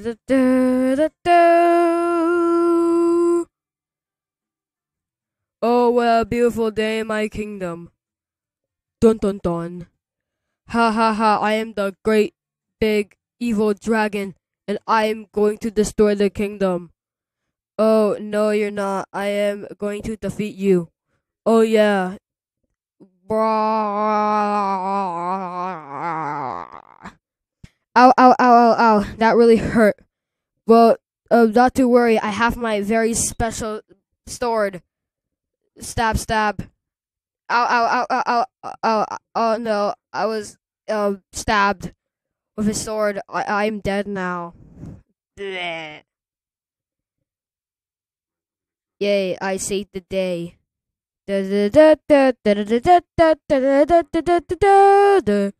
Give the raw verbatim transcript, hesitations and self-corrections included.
Oh, what a beautiful day in my kingdom. Dun dun dun. Ha ha ha, I am the great big evil dragon and I am going to destroy the kingdom. Oh, no, you're not. I am going to defeat you. Oh, yeah. Ow, ow, ow, ow, ow. That really hurt. Well, uh, not to worry. I have my very special sword. Stab, stab. Ow, ow, ow, ow, ow, ow, ow. Oh, no. I was uh, stabbed with a sword. I- I'm dead now. Bleh. Yay, I saved the day. Da da da da da da da da da da da da da da.